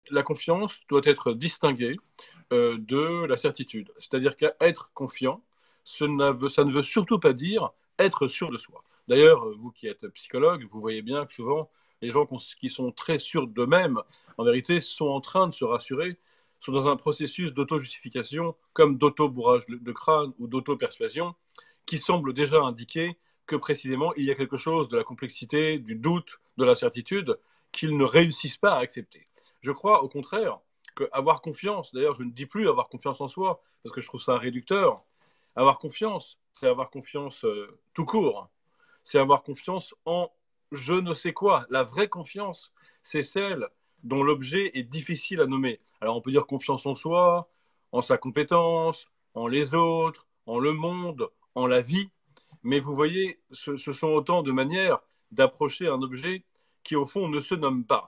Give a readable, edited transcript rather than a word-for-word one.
la confiance doit être distinguée de la certitude. C'est-à-dire qu'être confiant, ça ne veut surtout pas dire être sûr de soi. D'ailleurs, vous qui êtes psychologue, vous voyez bien que souvent, les gens qui sont très sûrs d'eux-mêmes, en vérité, sont en train de se rassurer, sont dans un processus d'auto-justification, comme d'auto-bourrage de crâne ou d'auto-persuasion, qui semble déjà indiquer que précisément, il y a quelque chose de la complexité, du doute, de l'incertitude, qu'ils ne réussissent pas à accepter. Je crois, au contraire, avoir confiance, d'ailleurs, je ne dis plus avoir confiance en soi, parce que je trouve ça réducteur. Avoir confiance, c'est avoir confiance tout court. C'est avoir confiance en je ne sais quoi. La vraie confiance, c'est celle dont l'objet est difficile à nommer. Alors, on peut dire confiance en soi, en sa compétence, en les autres, en le monde, en la vie. Mais vous voyez, ce sont autant de manières d'approcher un objet qui, au fond, ne se nomme pas.